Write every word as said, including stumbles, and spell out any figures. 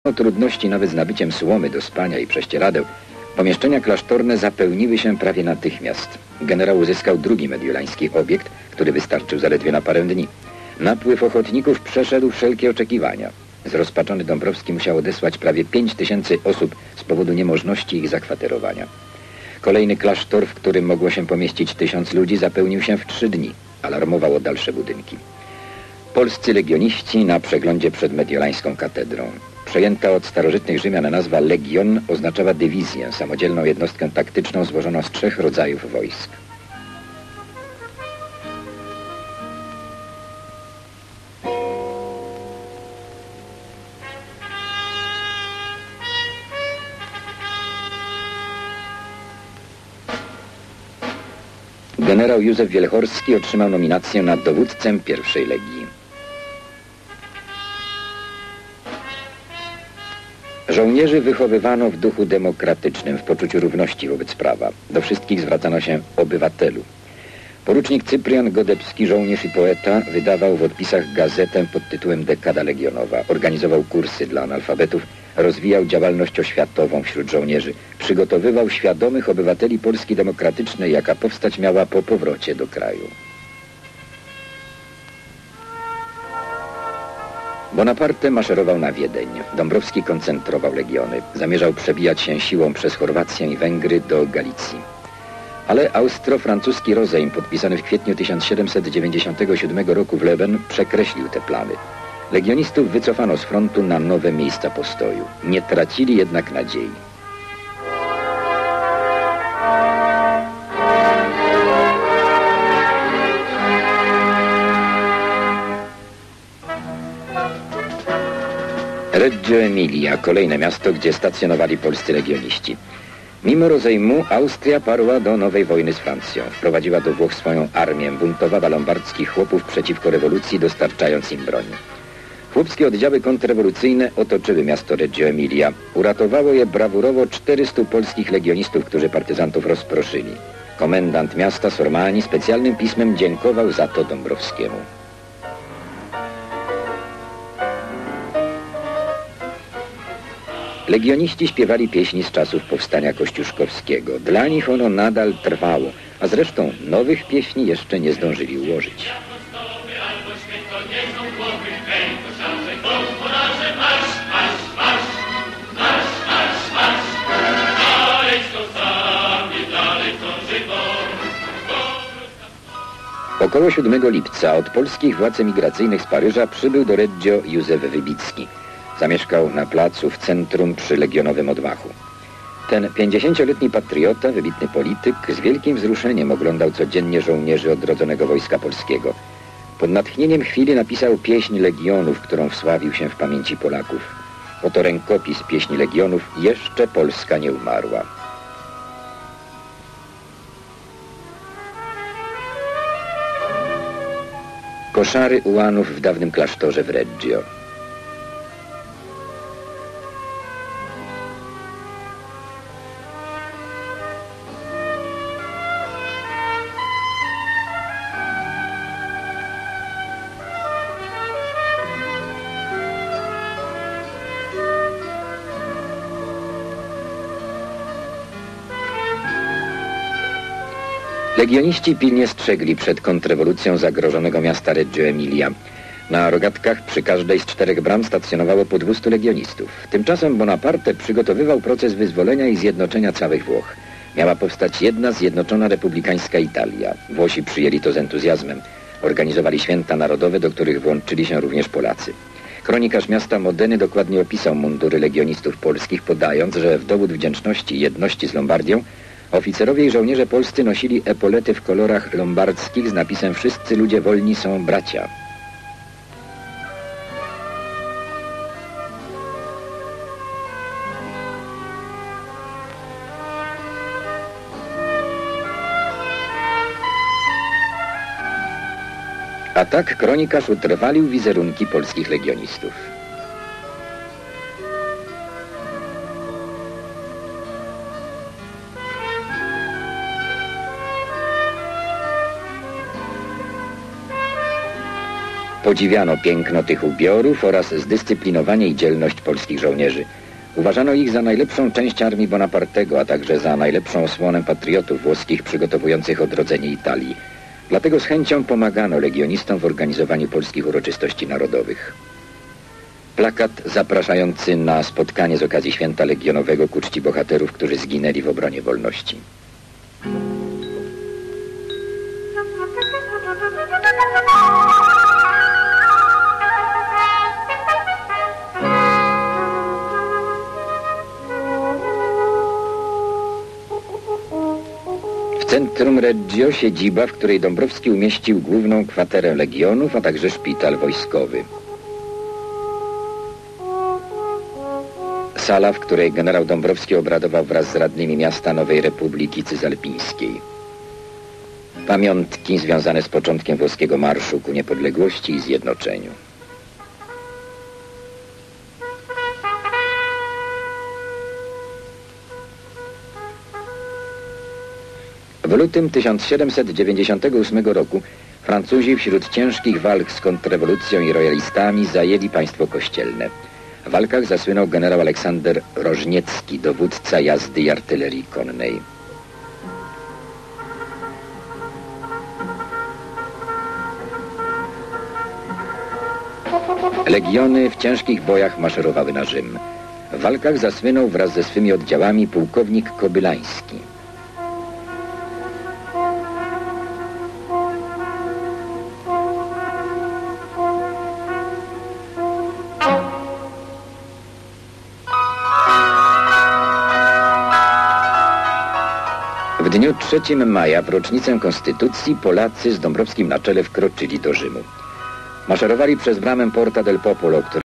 Mimo trudności nawet z nabyciem słomy do spania i prześcieradeł, pomieszczenia klasztorne zapełniły się prawie natychmiast. Generał uzyskał drugi mediolański obiekt, który wystarczył zaledwie na parę dni. Napływ ochotników przeszedł wszelkie oczekiwania. Zrozpaczony Dąbrowski musiał odesłać prawie pięć tysięcy osób z powodu niemożności ich zakwaterowania. Kolejny klasztor, w którym mogło się pomieścić tysiąc ludzi, zapełnił się w trzy dni. Alarmował o dalsze budynki. Polscy legioniści na przeglądzie przed mediolańską katedrą. Przejęta od starożytnych Rzymian nazwa legion oznaczała dywizję, samodzielną jednostkę taktyczną złożoną z trzech rodzajów wojsk. Generał Józef Wielchorski otrzymał nominację na dowódcę pierwszej legii. Żołnierzy wychowywano w duchu demokratycznym, w poczuciu równości wobec prawa. Do wszystkich zwracano się obywatelu. Porucznik Cyprian Godebski, żołnierz i poeta, wydawał w odpisach gazetę pod tytułem Dekada Legionowa. Organizował kursy dla analfabetów, rozwijał działalność oświatową wśród żołnierzy. Przygotowywał świadomych obywateli Polski demokratycznej, jaka powstać miała po powrocie do kraju. Bonaparte maszerował na Wiedeń. Dąbrowski koncentrował legiony. Zamierzał przebijać się siłą przez Chorwację i Węgry do Galicji. Ale austro-francuski rozejm podpisany w kwietniu tysiąc siedemset dziewięćdziesiątego siódmego roku w Leuben przekreślił te plany. Legionistów wycofano z frontu na nowe miejsca postoju. Nie tracili jednak nadziei. Reggio Emilia, kolejne miasto, gdzie stacjonowali polscy legioniści. Mimo rozejmu Austria parła do nowej wojny z Francją. Wprowadziła do Włoch swoją armię, buntowała lombardzkich chłopów przeciwko rewolucji, dostarczając im broń. Chłopskie oddziały kontrrewolucyjne otoczyły miasto Reggio Emilia. Uratowało je brawurowo czterystu polskich legionistów, którzy partyzantów rozproszyli. Komendant miasta Sormani specjalnym pismem dziękował za to Dąbrowskiemu. Legioniści śpiewali pieśni z czasów powstania kościuszkowskiego. Dla nich ono nadal trwało, a zresztą nowych pieśni jeszcze nie zdążyli ułożyć. Około siódmego lipca od polskich władz emigracyjnych z Paryża przybył do Reggio Józef Wybicki. Zamieszkał na placu w centrum przy legionowym odmachu. Ten pięćdziesięcioletni patriota, wybitny polityk, z wielkim wzruszeniem oglądał codziennie żołnierzy odrodzonego Wojska Polskiego. Pod natchnieniem chwili napisał pieśń Legionów, którą wsławił się w pamięci Polaków. Oto rękopis pieśni Legionów Jeszcze Polska nie umarła. Koszary ułanów w dawnym klasztorze w Reggio. Legioniści pilnie strzegli przed kontrrewolucją zagrożonego miasta Reggio Emilia. Na rogatkach przy każdej z czterech bram stacjonowało po dwustu legionistów. Tymczasem Bonaparte przygotowywał proces wyzwolenia i zjednoczenia całych Włoch. Miała powstać jedna zjednoczona republikańska Italia. Włosi przyjęli to z entuzjazmem. Organizowali święta narodowe, do których włączyli się również Polacy. Kronikarz miasta Modeny dokładnie opisał mundury legionistów polskich, podając, że w dowód wdzięczności i jedności z Lombardią oficerowie i żołnierze polscy nosili epolety w kolorach lombardzkich z napisem Wszyscy ludzie wolni są bracia. A tak kronikarz utrwalił wizerunki polskich legionistów. Podziwiano piękno tych ubiorów oraz zdyscyplinowanie i dzielność polskich żołnierzy. Uważano ich za najlepszą część armii Bonapartego, a także za najlepszą osłonę patriotów włoskich przygotowujących odrodzenie Italii. Dlatego z chęcią pomagano legionistom w organizowaniu polskich uroczystości narodowych. Plakat zapraszający na spotkanie z okazji Święta Legionowego ku czci bohaterów, którzy zginęli w obronie wolności. W centrum Reggio siedziba, w której Dąbrowski umieścił główną kwaterę legionów, a także szpital wojskowy. Sala, w której generał Dąbrowski obradował wraz z radnymi miasta Nowej Republiki Cyzalpińskiej. Pamiątki związane z początkiem włoskiego marszu ku niepodległości i zjednoczeniu. W lutym tysiąc siedemset dziewięćdziesiątego ósmego roku Francuzi wśród ciężkich walk z kontrrewolucją i royalistami zajęli państwo kościelne. W walkach zasłynął generał Aleksander Rożniecki, dowódca jazdy i artylerii konnej. Legiony w ciężkich bojach maszerowały na Rzym. W walkach zasłynął wraz ze swymi oddziałami pułkownik Kobylański. W dniu trzeciego maja, w rocznicę Konstytucji, Polacy z Dąbrowskim na czele wkroczyli do Rzymu. Maszerowali przez bramę Porta del Popolo,